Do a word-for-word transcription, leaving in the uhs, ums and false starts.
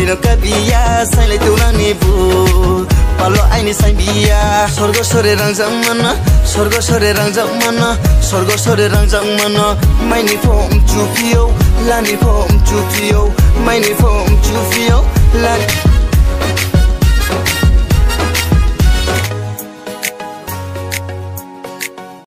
no kabia sai le tulani bu palo aini sai bia sorgo sore rangjang mana sorgo sore rangjang mana sorgo sore rangjang mana maini phom chupio lani phom chupio maini phom chupio lani